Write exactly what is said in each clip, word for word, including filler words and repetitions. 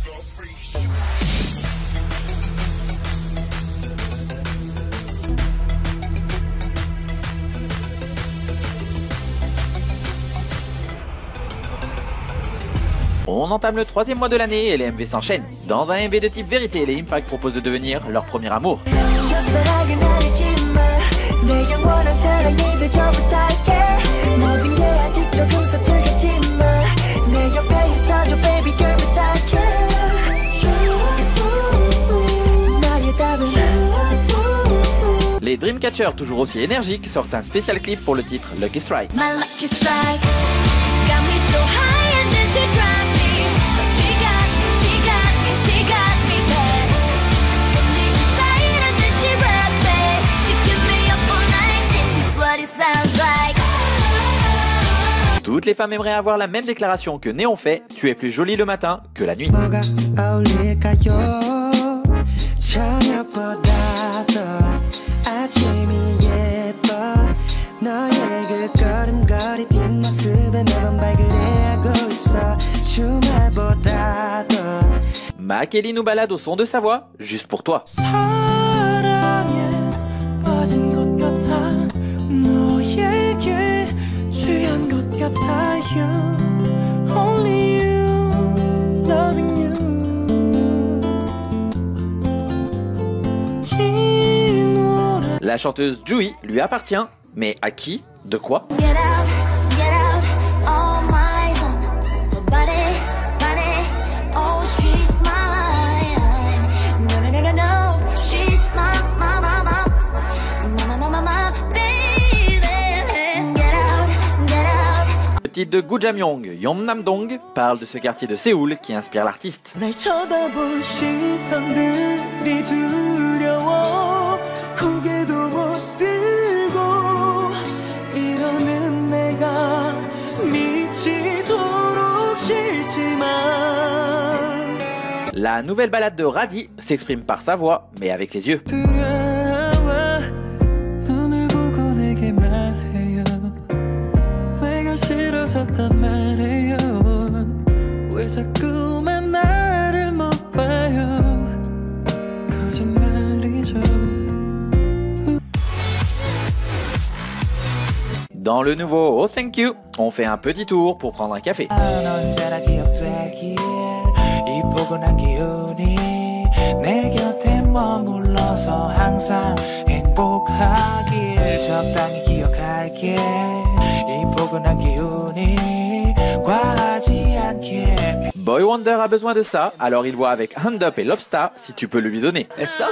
On entame le troisième mois de l'année et les M V s'enchaînent. Dans un M V de type vérité, les Impact proposent de devenir leur premier amour. Les Dreamcatcher, toujours aussi énergiques, sortent un spécial clip pour le titre Lucky Strike. Toutes les femmes aimeraient avoir la même déclaration que Néon fait, tu es plus jolie le matin que la nuit. Makely nous balade au son de sa voix, juste pour toi. La chanteuse Jui lui appartient, mais à qui? De quoi? Le titre de Gujamyong, Yeonnam-dong, parle de ce quartier de Séoul qui inspire l'artiste. La nouvelle ballade de Radi s'exprime par sa voix, mais avec les yeux. Dans le nouveau Oh Thank You, on fait un petit tour pour prendre un café. Boy Wonder a besoin de ça, alors il voit avec Hand Up et Lobsta si tu peux le lui donner.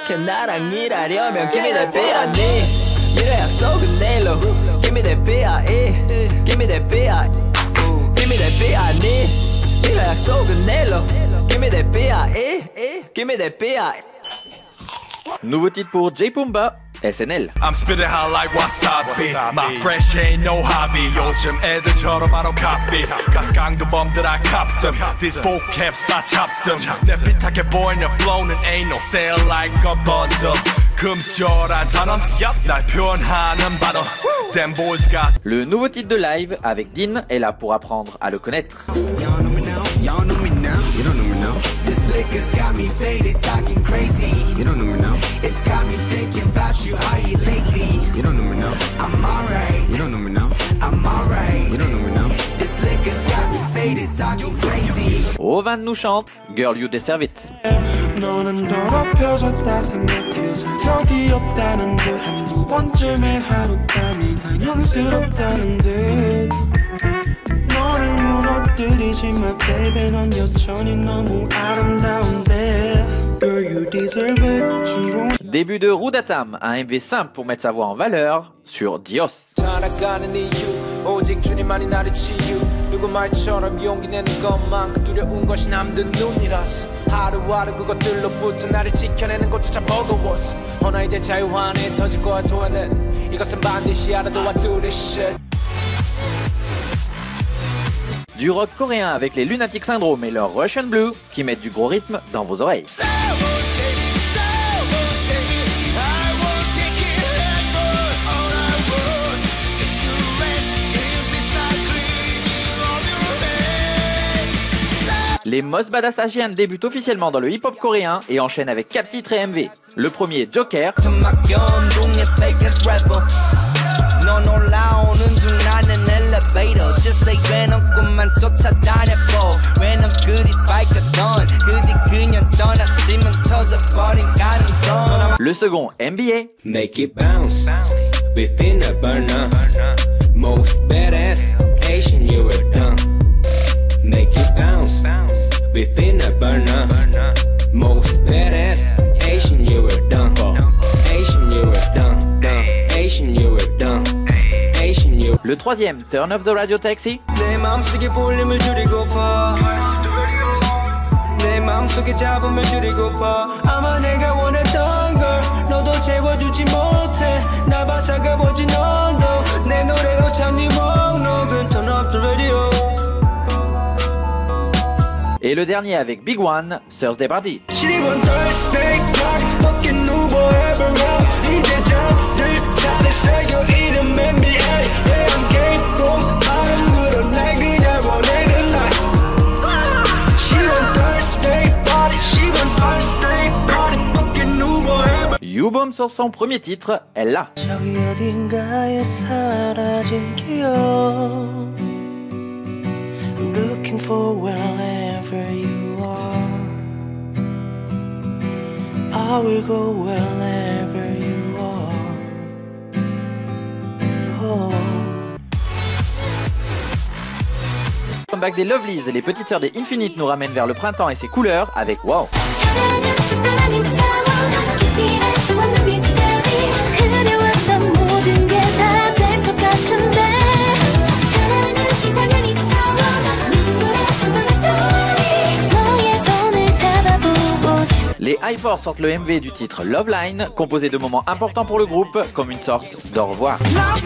Nouveau titre pour J Pumba, S N L. I'm spitting hot like wasabi. My fresh ain't no hobby. 요즘 애들처럼 I don't copy. 가스강도 범들 I cop them. These folk caps I chop them. 내 삐딱해 보이는 flow는 ain't no sale like a bundle. 금절한 단어, 날 표현하는 발언. Them boys got. Le nouveau titre de Live avec Dean est là pour apprendre à le connaître. Y'all know me now. Y'all know me now. You don't know me now. This liquor's got me faded, talking crazy. You don't know me now. It's got me thinking about you, how you lately. You don't know me now. I'm alright. You don't know me now. I'm alright. You don't know me now. This liquor's got me faded, talking crazy. Ovan nous chante Girl You Deserve It. 너는 더럽혀졌다 생각해서 여기 없다는 듯 한두 번쯤에 하루 땀이 당연스럽다는 듯 너를 무너뜨리지마 baby 넌 여전히 너무 아름다운데 Girl you deserve it. Début de Rudatam, un M V simple pour mettre sa voix en valeur sur Dios. 오직 주님만이 나를 치유 누구 말처럼 용기 내는 것만 그 두려운 것이 남든 눈이라서 하루하루 그것들로부터 나를 지켜내는 것조차 버거웠어 허나 이제 자유환에 터질 거야 토해낸 이것은 반드시 알아둬야 do this shit. Du rock coréen avec les Lunatic Syndrome et leur Russian Blue qui mettent du gros rythme dans vos oreilles. Les Most Badass Asian débutent officiellement dans le hip-hop coréen et enchaînent avec quatre titres et M V. Le premier, Joker. Le second, N B A. Make it bounce within a burner. Most badass Asian you were done. Make it bounce within a burner. Most badass Asian you were done. Asian you were done. Asian you were done. Asian you. Le troisième, Turn Off the Radio Taxi. 내 마음속에 볼륨을 줄이고파. 내 마음속에 잡음을 줄이고파. 아마 내가 원했던 걸 너도 채워주지 못해. 나 바사가 보지 너도 내 노래로 참 네 목록은 Turn Off the Radio. Et le dernier avec Big One, Thursday Party. U-Boom sur son premier titre, elle l'a. Looking for wherever you are. I will go wherever you are. Oh. Comeback des Lovelies et les petites sœurs des Infinite nous ramènent vers le printemps et ses couleurs avec Wow. Les High Four sortent le M V du titre Love Line, composé de moments importants pour le groupe, comme une sorte d'au revoir.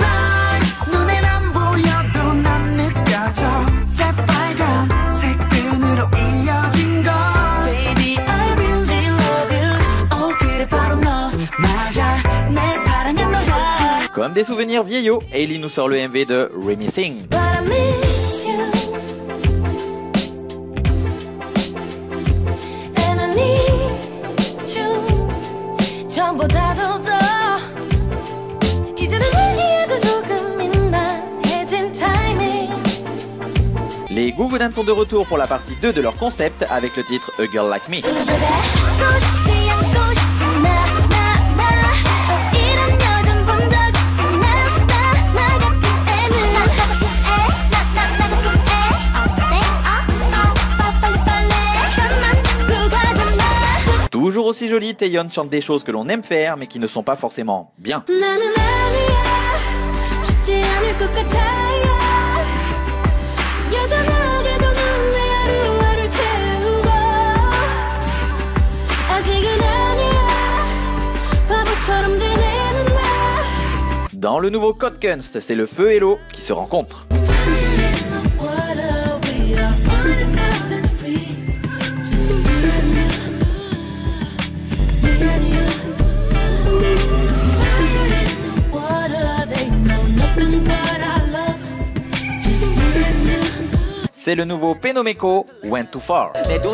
Comme des souvenirs vieillots, Hailey nous sort le M V de Remissing. Les Goo Goo Dolls sont de retour pour la partie deux de leur concept avec le titre A Girl Like Me. Toujours aussi jolie, Taeyeon chante des choses que l'on aime faire mais qui ne sont pas forcément bien. Dans le nouveau Code Kunst, c'est le feu et l'eau qui se rencontrent. C'est le nouveau Penomeko, Went Too Far.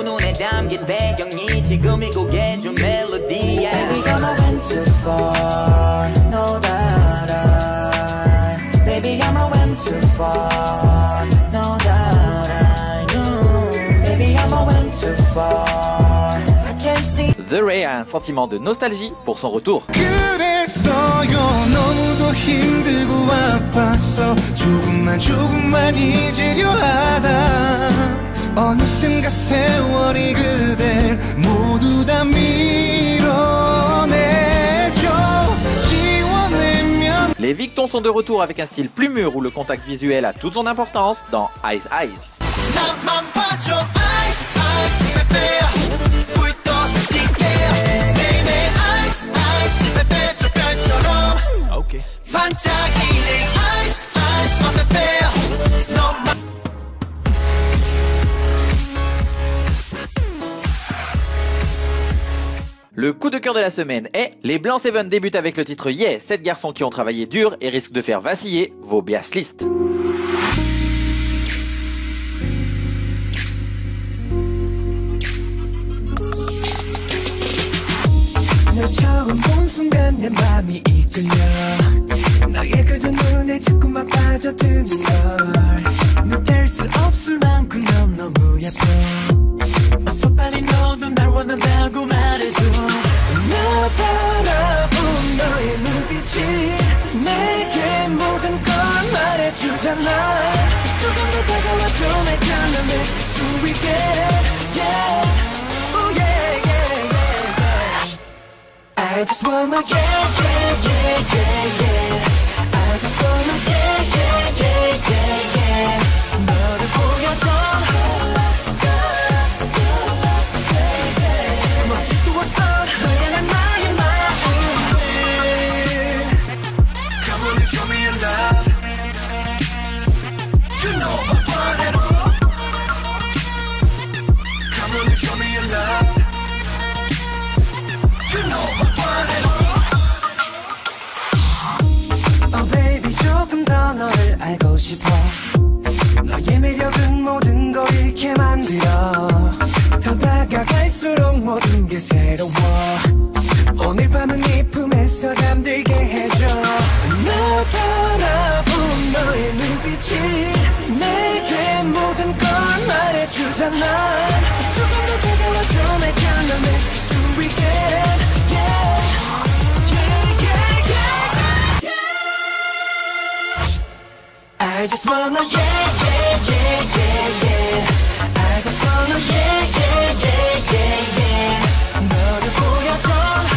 The Ray a un sentiment de nostalgie pour son retour. Les Victons sont de retour avec un style plus mûr où le contact visuel a toute son importance dans Eyes Eyes. Le coup de cœur de la semaine est les Blancs Seven débutent avec le titre Yeah, sept garçons qui ont travaillé dur et risquent de faire vaciller vos bias listes. 널 처음 본 순간 내 맘이 이끌려 너의 그 두 눈에 자꾸만 빠져드는 걸 눈뗄 수 없을 만큼 넌 너무 예뻐 어서 빨리 너도 날 원한다고 말해줘 나 바라본 너의 눈빛이 내게 모든 걸 말해주잖아 조금 더 다가와줘 내가 널 느낄 수 있게 yeah. Ooh, yeah, yeah, yeah, yeah. I just wanna yeah, yeah, yeah, yeah, yeah. I just wanna yeah, yeah, yeah, yeah, yeah. 너를 보여줘 멋질 수 없어 널 향한 나의 마음을 Come on and show me your love You know I want it all Come on and show me your love You know I want it all Oh baby 조금 더 너를 알고 싶어 너의 매력은 모든 걸 잃게 만들어 더 다가갈수록 모든 게 새로워 오늘 밤은 네 품에서 잠들게 해줘 나 바라본 너의 눈빛이 내게 모든 걸 말해주잖아 조금 더 다가와줘 내가 널 느낄 수 있게 yeah. Yeah, yeah, yeah, yeah. I just wanna yeah, yeah, yeah, yeah, yeah. I just wanna yeah, yeah, yeah, yeah, yeah. 너를 보여줘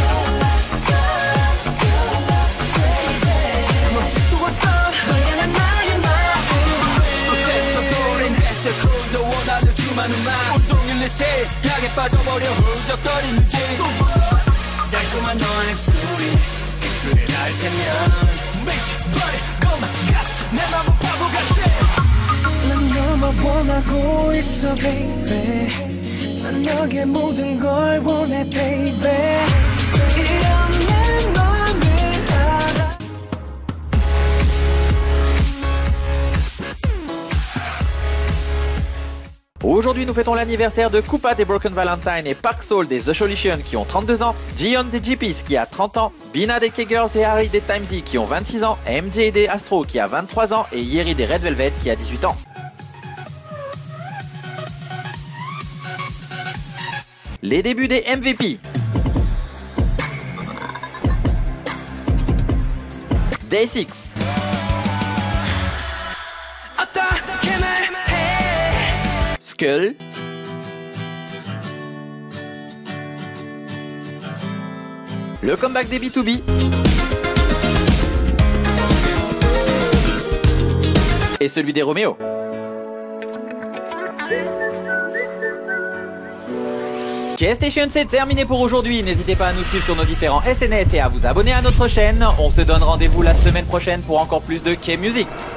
멋질 수 없어 널 향한 나의 마음을 쏟아져버린 햇볕으로 원하는 수많은 말 온종일 내 생각에 빠져버려 흐적거리는 길 달콤한 너의 입술이 입술에 닿을 테면 Make body come 같이 내 맘은 바보 같아 난 너만 원하고 있어 baby 난 너의 모든 걸 원해 baby 이런 내 맘을 알아 Aujourd'hui, nous fêtons l'anniversaire de Koopa des Broken Valentine et Park Soul des The Solution qui ont trente-deux ans, Jiyeon des G Ps qui a trente ans, Bina des K-Girls et Harry des Timesy qui ont vingt-six ans, M J des Astro qui a vingt-trois ans et Yeri des Red Velvet qui a dix-huit ans. Les débuts des M V P. Day six. Skull. Le comeback des B deux B. Et celui des Romeo. K-Station, c'est terminé pour aujourd'hui. N'hésitez pas à nous suivre sur nos différents S N S et à vous abonner à notre chaîne. On se donne rendez-vous la semaine prochaine pour encore plus de K-Music.